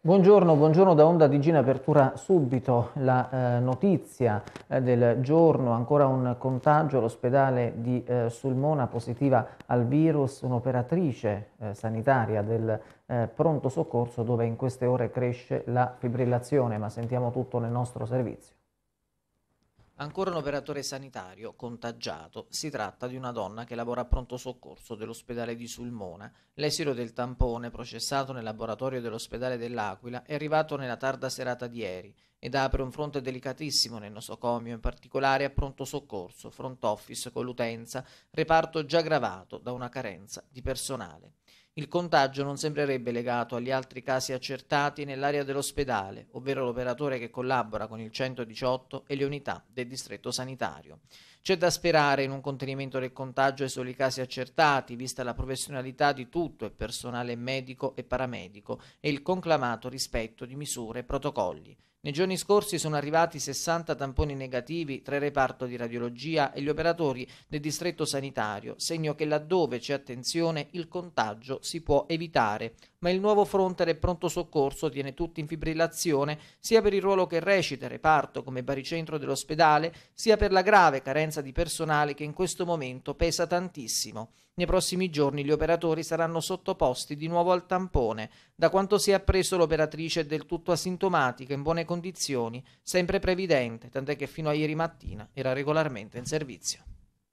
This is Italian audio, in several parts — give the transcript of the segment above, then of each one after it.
Buongiorno da Onda TG in apertura subito la notizia del giorno, ancora un contagio all'ospedale di Sulmona positiva al virus, un'operatrice sanitaria del pronto soccorso dove in queste ore cresce la fibrillazione, ma sentiamo tutto nel nostro servizio. Ancora un operatore sanitario contagiato. Si tratta di una donna che lavora a pronto soccorso dell'ospedale di Sulmona. L'esito del tampone processato nel laboratorio dell'ospedale dell'Aquila è arrivato nella tarda serata di ieri ed apre un fronte delicatissimo nel nosocomio, in particolare a pronto soccorso, front office con l'utenza, reparto già gravato da una carenza di personale. Il contagio non sembrerebbe legato agli altri casi accertati nell'area dell'ospedale, ovvero l'operatore che collabora con il 118 e le unità del distretto sanitario. C'è da sperare in un contenimento del contagio ai soli casi accertati, vista la professionalità di tutto il personale medico e paramedico e il conclamato rispetto di misure e protocolli. Nei giorni scorsi sono arrivati 60 tamponi negativi tra il reparto di radiologia e gli operatori del distretto sanitario, segno che laddove c'è attenzione il contagio si può evitare, ma il nuovo fronte del pronto soccorso tiene tutti in fibrillazione sia per il ruolo che recita il reparto come baricentro dell'ospedale, sia per la grave carenza di personale che in questo momento pesa tantissimo. Nei prossimi giorni gli operatori saranno sottoposti di nuovo al tampone. Da quanto si è appreso l'operatrice è del tutto asintomatica, in buone condizioni, sempre previdente, tant'è che fino a ieri mattina era regolarmente in servizio.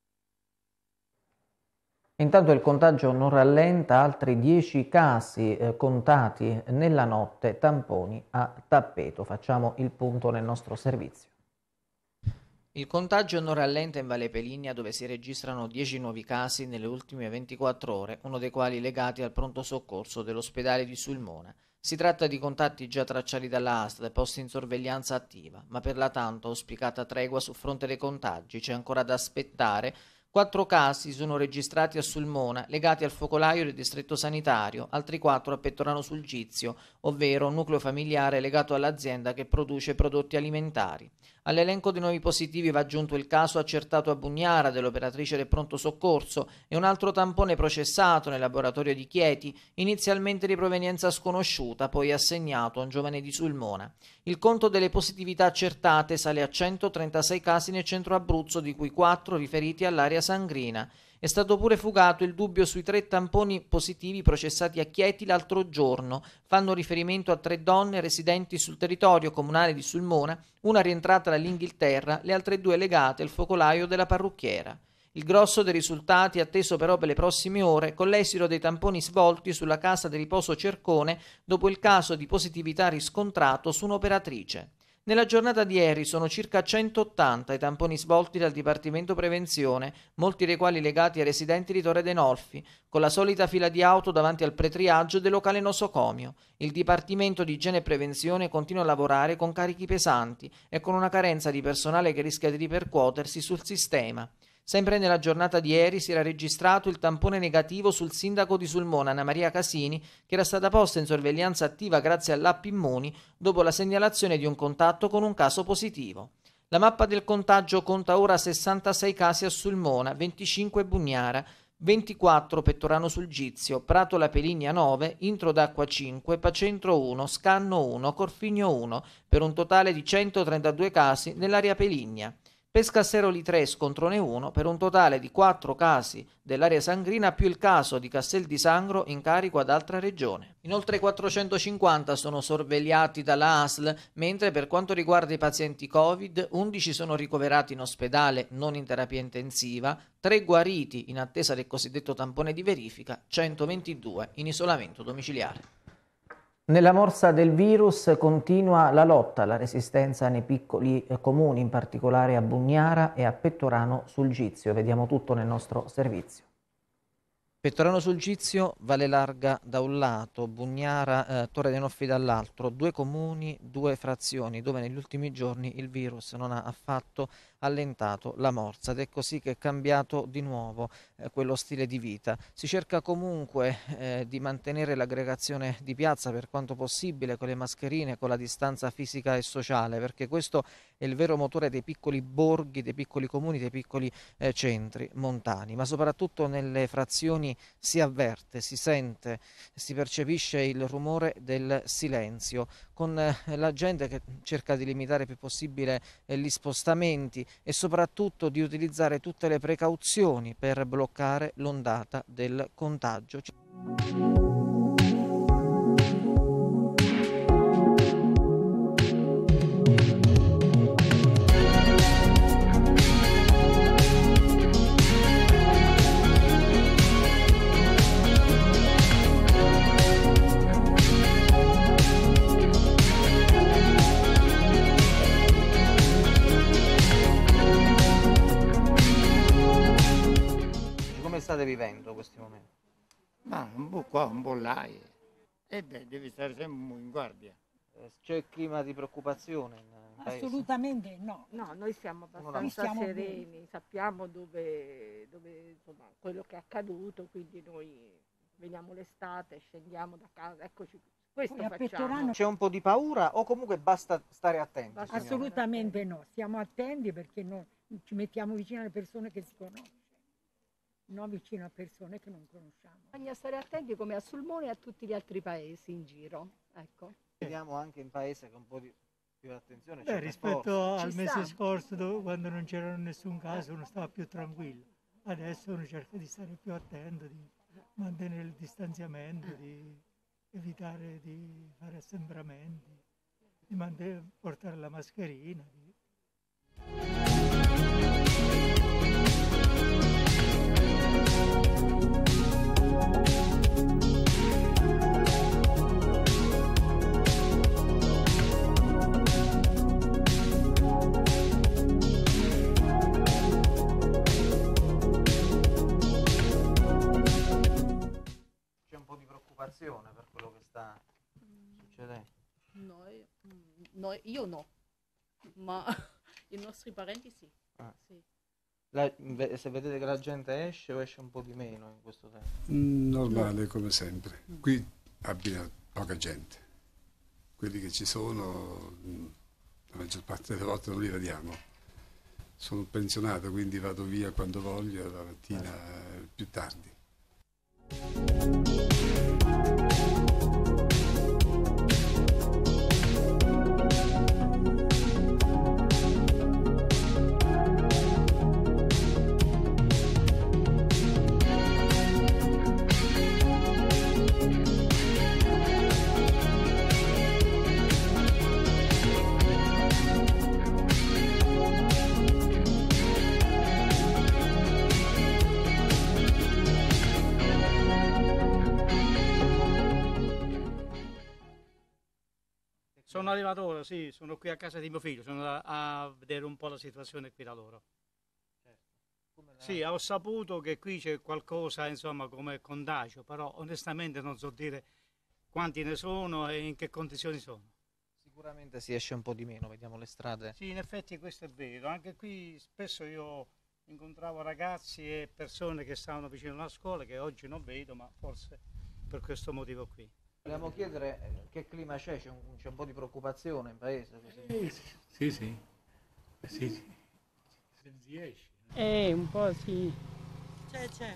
Intanto il contagio non rallenta, altri 10 casi contati nella notte, tamponi a tappeto. Facciamo il punto nel nostro servizio. Il contagio non rallenta in Valle Peligna dove si registrano 10 nuovi casi nelle ultime 24 ore, uno dei quali legati al pronto soccorso dell'ospedale di Sulmona. Si tratta di contatti già tracciati dalla ASL e posti in sorveglianza attiva, ma per la tanto auspicata tregua sul fronte dei contagi c'è ancora da aspettare. 4 casi sono registrati a Sulmona, legati al focolaio del distretto sanitario, altri 4 a Pettorano sul Gizio, ovvero un nucleo familiare legato all'azienda che produce prodotti alimentari. All'elenco dei nuovi positivi va aggiunto il caso accertato a Bugnara dell'operatrice del pronto soccorso e un altro tampone processato nel laboratorio di Chieti, inizialmente di provenienza sconosciuta, poi assegnato a un giovane di Sulmona. Il conto delle positività accertate sale a 136 casi nel centro Abruzzo, di cui 4 riferiti all'area sangrina. È stato pure fugato il dubbio sui 3 tamponi positivi processati a Chieti l'altro giorno. Fanno riferimento a 3 donne residenti sul territorio comunale di Sulmona, una rientrata dall'Inghilterra, le altre 2 legate al focolaio della parrucchiera. Il grosso dei risultati è atteso però per le prossime ore, con l'esito dei tamponi svolti sulla casa di riposo Cercone dopo il caso di positività riscontrato su un'operatrice. Nella giornata di ieri sono circa 180 i tamponi svolti dal Dipartimento Prevenzione, molti dei quali legati ai residenti di Torre dei Nolfi, con la solita fila di auto davanti al pretriaggio del locale nosocomio. Il Dipartimento di Igiene e Prevenzione continua a lavorare con carichi pesanti e con una carenza di personale che rischia di ripercuotersi sul sistema. Sempre nella giornata di ieri si era registrato il tampone negativo sul sindaco di Sulmona, Anna Maria Casini, che era stata posta in sorveglianza attiva grazie all'app Immuni dopo la segnalazione di un contatto con un caso positivo. La mappa del contagio conta ora 66 casi a Sulmona, 25 Bugnara, 24 Pettorano sul Gizio, Prato La Peligna 9, Intro d'Acqua 5, Pacentro 1, Scanno 1, Corfigno 1, per un totale di 132 casi nell'area Peligna. Pescasseroli 3, Scontrone 1, per un totale di 4 casi dell'area sangrina più il caso di Cassel di Sangro in carico ad altra regione. Inoltre 450 sono sorvegliati dalla ASL, mentre per quanto riguarda i pazienti Covid, 11 sono ricoverati in ospedale non in terapia intensiva, 3 guariti in attesa del cosiddetto tampone di verifica, 122 in isolamento domiciliare. Nella morsa del virus continua la lotta alla resistenza nei piccoli comuni, in particolare a Bugnara e a Pettorano sul Gizio. Vediamo tutto nel nostro servizio. Pettorano sul Gizio, Valle Larga da un lato, Bugnara, Torre dei Noffi dall'altro, 2 comuni, 2 frazioni dove negli ultimi giorni il virus non ha affatto allentato la morsa ed è così che è cambiato di nuovo quello stile di vita. Si cerca comunque di mantenere l'aggregazione di piazza per quanto possibile, con le mascherine, con la distanza fisica e sociale, perché questo è il vero motore dei piccoli borghi, dei piccoli comuni, dei piccoli centri montani, ma soprattutto nelle frazioni si avverte, si sente, si percepisce il rumore del silenzio, con la gente che cerca di limitare il più possibile gli spostamenti e soprattutto di utilizzare tutte le precauzioni per bloccare l'ondata del contagio. Come state vivendo questi momenti? Ma un po' qua, un po' là. E beh, devi stare sempre in guardia. C'è il clima di preoccupazione in paese? Assolutamente no. No, noi siamo Noi abbastanza stiamo sereni, bene. sappiamo dove insomma, quello che è accaduto, quindi noi veniamo l'estate, scendiamo da casa, eccoci, questo Poi a facciamo. Pettorano C'è un po' di paura o comunque basta stare attenti? Basta signora? assolutamente no, stiamo attenti perché noi ci mettiamo vicino alle persone che si conoscono, non vicino a persone che non conosciamo. Bisogna stare attenti come a Sulmone e a tutti gli altri paesi in giro, ecco. Vediamo anche in paese con un po' di più attenzione. Beh, c'è rispetto forza. al Ci mese sta. scorso quando non c'era nessun caso uno stava più tranquillo, adesso uno cerca di stare più attento, di mantenere il distanziamento, di evitare di fare assembramenti, di portare la mascherina. C'è un po' di preoccupazione per quello che sta succedendo. Io no, ma i nostri parenti sì. Ah. Sì. Se vedete che la gente esce o esce un po' di meno in questo tempo? Normale come sempre. Qui abita poca gente. Quelli che ci sono, la maggior parte delle volte non li vediamo. Sono pensionato, quindi vado via quando voglio, la mattina più tardi. Sono arrivato ora, sì, sono qui a casa di mio figlio, sono a vedere un po' la situazione qui da loro. Sì, ho saputo che qui c'è qualcosa, insomma, come contagio, però onestamente non so dire quanti ne sono e in che condizioni sono. Sicuramente si esce un po' di meno, vediamo le strade. Sì, in effetti questo è vero, anche qui spesso io incontravo ragazzi e persone che stavano vicino alla scuola che oggi non vedo, ma forse per questo motivo qui. Vogliamo chiedere che clima c'è un po' di preoccupazione in paese? Così. Sì, sì. Sì. Se si esce. Un po' sì. C'è.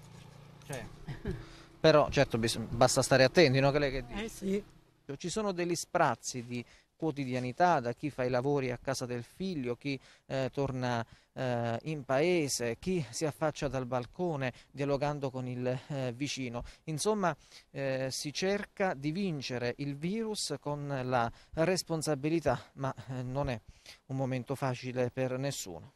Però certo basta stare attenti, no? Che lei che dice? Sì. Ci sono degli sprazzi di quotidianità da chi fa i lavori a casa del figlio, chi torna in paese, chi si affaccia dal balcone dialogando con il vicino. Insomma, si cerca di vincere il virus con la responsabilità, ma non è un momento facile per nessuno.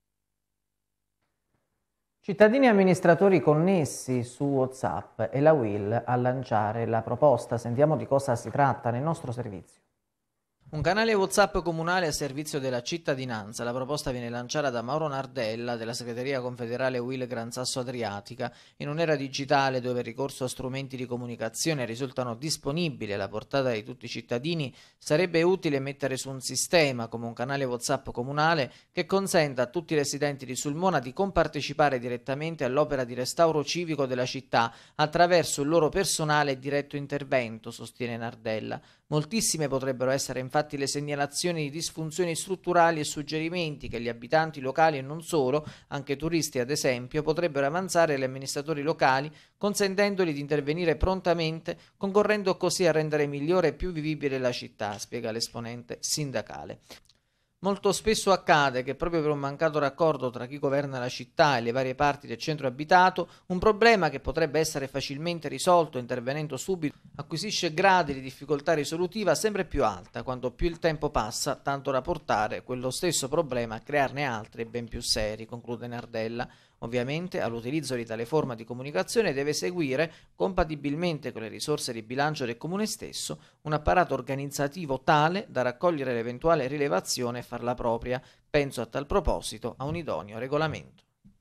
Cittadini e amministratori connessi su WhatsApp e la UIL a lanciare la proposta. Sentiamo di cosa si tratta nel nostro servizio. Un canale WhatsApp comunale a servizio della cittadinanza. La proposta viene lanciata da Mauro Nardella della segreteria confederale UIL Gran Sasso Adriatica. In un'era digitale dove il ricorso a strumenti di comunicazione risultano disponibili alla portata di tutti i cittadini, sarebbe utile mettere su un sistema come un canale WhatsApp comunale che consenta a tutti i residenti di Sulmona di compartecipare direttamente all'opera di restauro civico della città attraverso il loro personale e diretto intervento, sostiene Nardella. Moltissime potrebbero essere infatti le segnalazioni di disfunzioni strutturali e suggerimenti che gli abitanti locali e non solo, anche turisti ad esempio, potrebbero avanzare agli amministratori locali, consentendoli di intervenire prontamente, concorrendo così a rendere migliore e più vivibile la città, spiega l'esponente sindacale. Molto spesso accade che proprio per un mancato raccordo tra chi governa la città e le varie parti del centro abitato, un problema che potrebbe essere facilmente risolto intervenendo subito acquisisce gradi di difficoltà risolutiva sempre più alta, quanto più il tempo passa, tanto da portare quello stesso problema a crearne altri ben più seri, conclude Nardella. Ovviamente all'utilizzo di tale forma di comunicazione deve seguire, compatibilmente con le risorse di bilancio del comune stesso, un apparato organizzativo tale da raccogliere l'eventuale rilevazione e farla propria. Penso a tal proposito a un idoneo regolamento.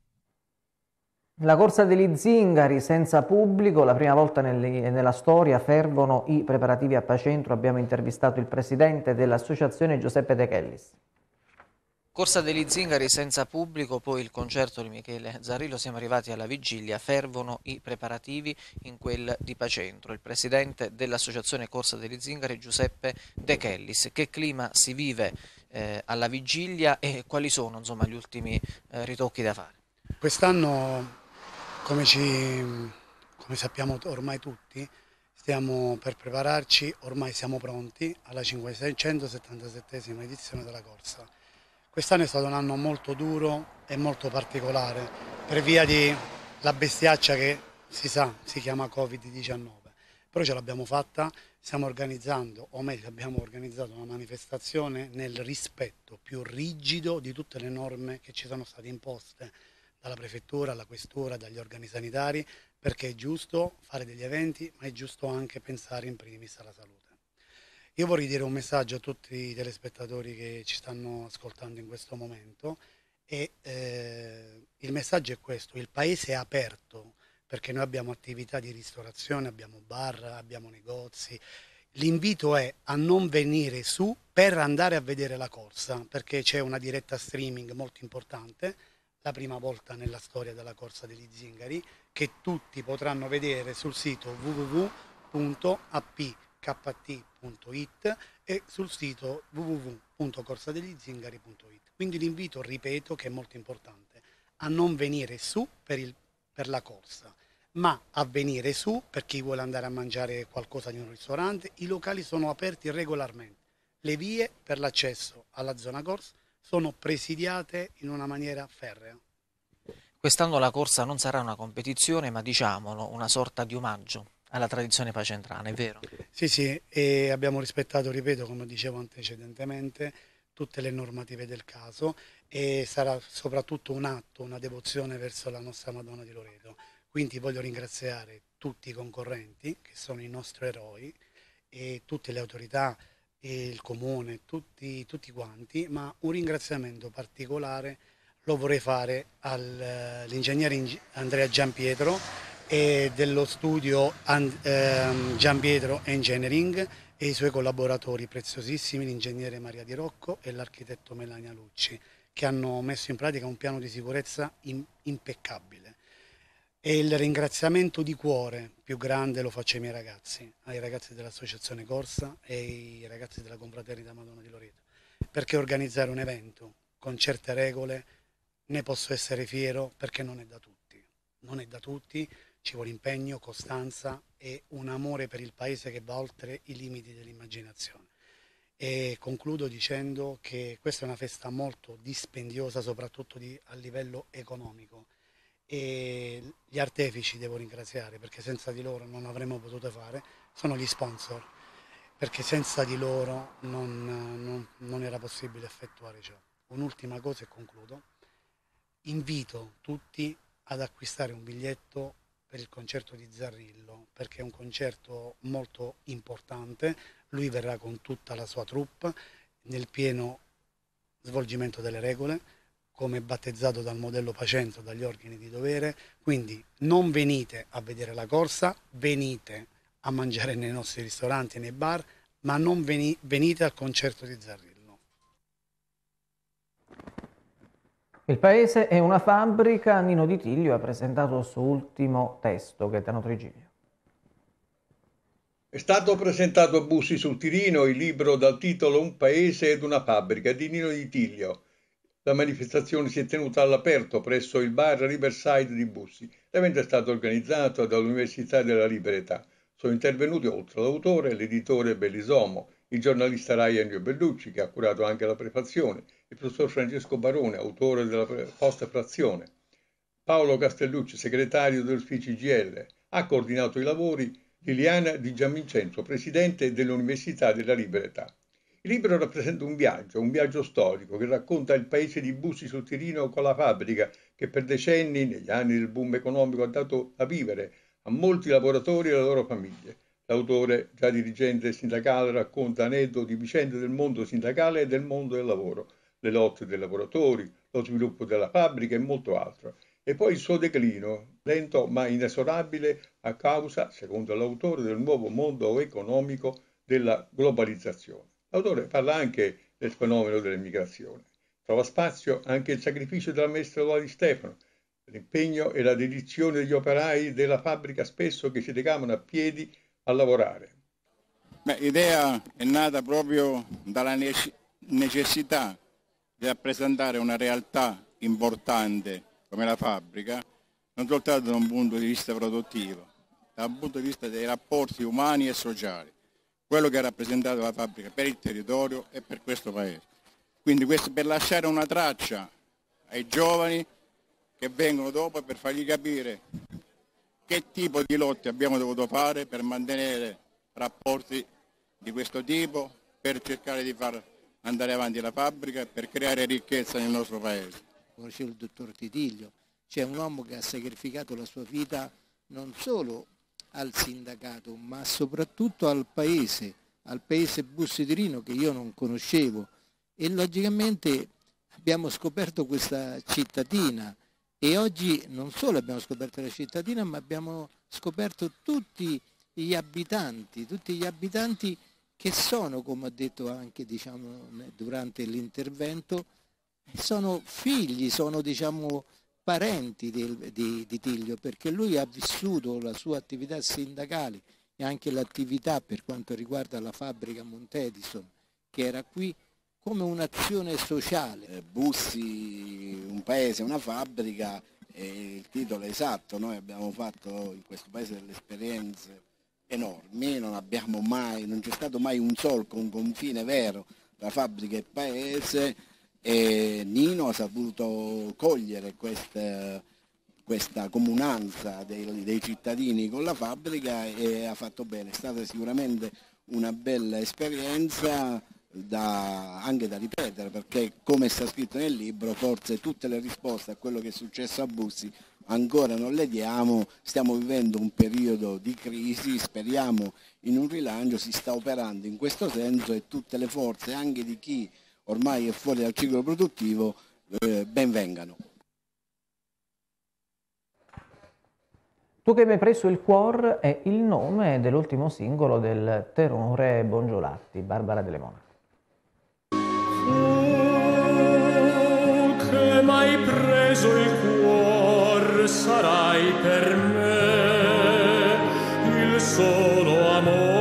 La corsa degli zingari senza pubblico, la prima volta nella storia fervono i preparativi a Pacentro. Abbiamo intervistato il presidente dell'associazione Giuseppe De Chellis. Corsa degli zingari senza pubblico, poi il concerto di Michele Zarrillo, siamo arrivati alla vigilia, fervono i preparativi in quel di Pacentro. Il presidente dell'associazione Corsa degli zingari Giuseppe De Chellis. Che clima si vive alla vigilia e quali sono insomma, gli ultimi ritocchi da fare? Quest'anno, come sappiamo ormai tutti, stiamo per prepararci, ormai siamo pronti alla 577esima edizione della corsa. Quest'anno è stato un anno molto duro e molto particolare per via della bestiaccia che si sa, si chiama Covid-19. Però ce l'abbiamo fatta, stiamo organizzando, o meglio abbiamo organizzato una manifestazione nel rispetto più rigido di tutte le norme che ci sono state imposte dalla prefettura, alla questura, dagli organi sanitari, perché è giusto fare degli eventi, ma è giusto anche pensare in primis alla salute. Io vorrei dire un messaggio a tutti i telespettatori che ci stanno ascoltando in questo momento e il messaggio è questo: il paese è aperto perché noi abbiamo attività di ristorazione, abbiamo bar, abbiamo negozi. L'invito è a non venire su per andare a vedere la corsa, perché c'è una diretta streaming molto importante, la prima volta nella storia della corsa degli zingari, che tutti potranno vedere sul sito www.apkt.it e sul sito www.corsadeglizingari.it. Quindi l'invito, ripeto, che è molto importante, a non venire su per la corsa, ma a venire su per chi vuole andare a mangiare qualcosa di un ristorante. I locali sono aperti regolarmente, le vie per l'accesso alla zona corsa sono presidiate in una maniera ferrea. Quest'anno la corsa non sarà una competizione, ma diciamolo, una sorta di omaggio alla tradizione pacentrana, è vero? Sì, e abbiamo rispettato, ripeto, come dicevo antecedentemente, tutte le normative del caso e sarà soprattutto un atto, una devozione verso la nostra Madonna di Loreto. Quindi voglio ringraziare tutti i concorrenti, che sono i nostri eroi, e tutte le autorità, e il comune, tutti quanti, ma un ringraziamento particolare lo vorrei fare all'ingegnere Andrea Giampietro e dello studio Giampietro Engineering e i suoi collaboratori preziosissimi, l'ingegnere Maria Di Rocco e l'architetto Melania Lucci, che hanno messo in pratica un piano di sicurezza impeccabile. E il ringraziamento di cuore più grande lo faccio ai miei ragazzi, ai ragazzi dell'Associazione Corsa e ai ragazzi della Confraternita Madonna di Loreto, perché organizzare un evento con certe regole ne posso essere fiero, perché non è da tutti. Non è da tutti, ci vuole impegno, costanza e un amore per il paese che va oltre i limiti dell'immaginazione. E concludo dicendo che questa è una festa molto dispendiosa, soprattutto a livello economico. E gli artefici devo ringraziare, perché senza di loro non avremmo potuto fare, sono gli sponsor, perché senza di loro non era possibile effettuare ciò. Un'ultima cosa e concludo: invito tutti ad acquistare un biglietto per il concerto di Zarrillo, perché è un concerto molto importante. Lui verrà con tutta la sua troupe nel pieno svolgimento delle regole, come battezzato dal modello Pacento, dagli organi di dovere. Quindi non venite a vedere la corsa, venite a mangiare nei nostri ristoranti e nei bar, ma non venite al concerto di Zarrillo. Il paese è una fabbrica. Nino Di Tiglio ha presentato il suo ultimo testo, Gaetano Trigilio. È stato presentato a Bussi sul Tirino il libro dal titolo Un paese ed una fabbrica di Nino Di Tiglio. La manifestazione si è tenuta all'aperto presso il bar Riverside di Bussi. L'evento è stato organizzato dall'Università della Libertà. Sono intervenuti oltre l'autore, l'editore Bellisomo, il giornalista Rai Ennio Bellucci, che ha curato anche la prefazione, il professor Francesco Barone, autore della post-frazione, Paolo Castellucci, segretario dell'ufficio IGL, ha coordinato i lavori Liliana Di Gianvincenzo, presidente dell'Università della Libertà. Il libro rappresenta un viaggio storico che racconta il paese di Bussi sul Tirino con la fabbrica che per decenni, negli anni del boom economico, ha dato da vivere a molti lavoratori e alle loro famiglie. L'autore, già dirigente sindacale, racconta aneddoti, vicende del mondo sindacale e del mondo del lavoro, le lotte dei lavoratori, lo sviluppo della fabbrica e molto altro. E poi il suo declino, lento ma inesorabile a causa, secondo l'autore, del nuovo mondo economico della globalizzazione. L'autore parla anche del fenomeno dell'emigrazione. Trova spazio anche il sacrificio della maestra Di Stefano, l'impegno e la dedizione degli operai della fabbrica spesso che si recavano a piedi a lavorare. L'idea è nata proprio dalla necessità di rappresentare una realtà importante come la fabbrica, non soltanto da un punto di vista produttivo, da un punto di vista dei rapporti umani e sociali, quello che ha rappresentato la fabbrica per il territorio e per questo paese. Quindi questo per lasciare una traccia ai giovani che vengono dopo e per fargli capire che tipo di lotte abbiamo dovuto fare per mantenere rapporti di questo tipo, per cercare di far andare avanti la fabbrica e per creare ricchezza nel nostro paese. Conoscevo il dottor Di Tiglio, cioè un uomo che ha sacrificato la sua vita non solo al sindacato ma soprattutto al paese Bussi Tirino che io non conoscevo, e logicamente abbiamo scoperto questa cittadina e oggi non solo abbiamo scoperto la cittadina ma abbiamo scoperto tutti gli abitanti che sono, come ho detto anche durante l'intervento, sono figli, sono parenti di Tiglio, perché lui ha vissuto la sua attività sindacale e anche l'attività per quanto riguarda la fabbrica Montedison, che era qui, come un'azione sociale. Bussi, un paese, una fabbrica, è il titolo esatto. Noi abbiamo fatto in questo paese delle esperienze enormi, non c'è stato mai un solco, un confine vero tra fabbrica e paese, e Nino ha saputo cogliere questa comunanza dei cittadini con la fabbrica e ha fatto bene. È stata sicuramente una bella esperienza anche da ripetere, perché come sta scritto nel libro forse tutte le risposte a quello che è successo a Bussi ancora non le diamo. Stiamo vivendo un periodo di crisi, speriamo in un rilancio, si sta operando in questo senso e tutte le forze anche di chi ormai è fuori dal ciclo produttivo benvengano. Tu che mi hai preso il cuore è il nome dell'ultimo singolo del tenore Bongiolatti, Barbara Delle Monache. Tu che m'hai preso il cuore sarai per me il solo amor.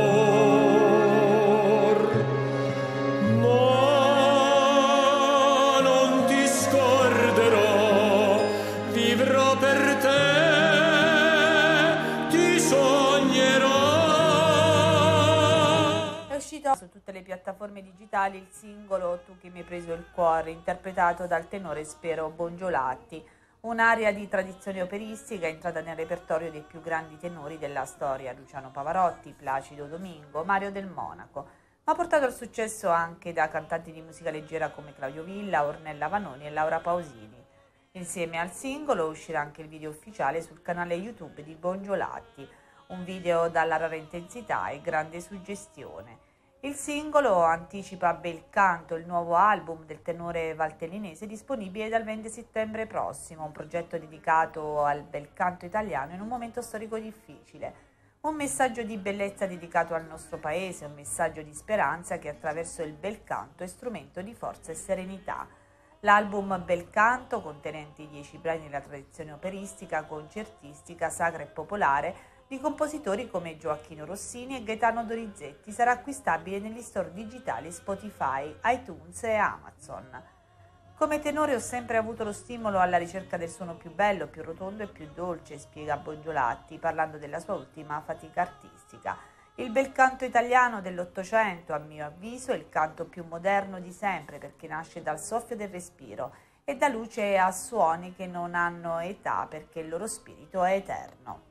Su tutte le piattaforme digitali il singolo Tu che mi hai preso il cuore, interpretato dal tenore Spero Bongiolatti, un'aria di tradizione operistica entrata nel repertorio dei più grandi tenori della storia, Luciano Pavarotti, Placido Domingo, Mario Del Monaco, ma portato al successo anche da cantanti di musica leggera come Claudio Villa, Ornella Vanoni e Laura Pausini. Insieme al singolo uscirà anche il video ufficiale sul canale YouTube di Bongiolatti, un video dalla rara intensità e grande suggestione. Il singolo anticipa Bel Canto, il nuovo album del tenore valtellinese disponibile dal 20 settembre prossimo, un progetto dedicato al bel canto italiano in un momento storico difficile. Un messaggio di bellezza dedicato al nostro paese, un messaggio di speranza che attraverso il bel canto è strumento di forza e serenità. L'album Bel Canto, contenente 10 brani della tradizione operistica, concertistica, sacra e popolare, di compositori come Gioacchino Rossini e Gaetano Donizetti, sarà acquistabile negli store digitali Spotify, iTunes e Amazon. Come tenore ho sempre avuto lo stimolo alla ricerca del suono più bello, più rotondo e più dolce, spiega Bongiolatti, parlando della sua ultima fatica artistica. Il bel canto italiano dell'Ottocento, a mio avviso, è il canto più moderno di sempre perché nasce dal soffio del respiro e dà luce a suoni che non hanno età perché il loro spirito è eterno.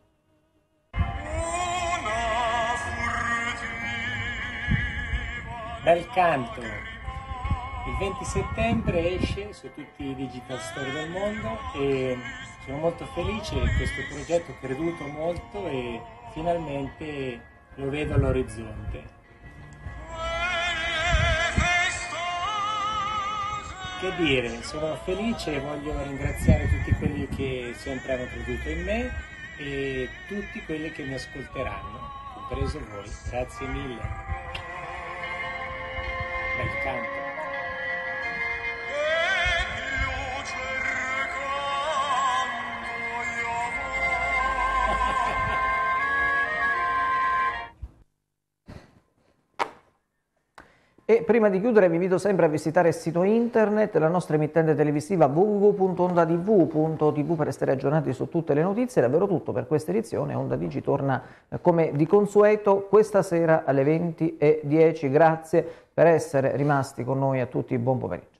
Bel Canto, il 20 settembre esce su tutti i digital store del mondo e sono molto felice di questo progetto, ho creduto molto e finalmente lo vedo all'orizzonte. Che dire, sono felice e voglio ringraziare tutti quelli che sempre hanno creduto in me e tutti quelli che mi ascolteranno, compreso voi. Grazie mille. Bel canto. E prima di chiudere vi invito sempre a visitare il sito internet, la nostra emittente televisiva www.ondatv.tv per restare aggiornati su tutte le notizie. È davvero tutto per questa edizione. Onda Digi torna come di consueto questa sera alle 20:10. Grazie per essere rimasti con noi, a tutti buon pomeriggio.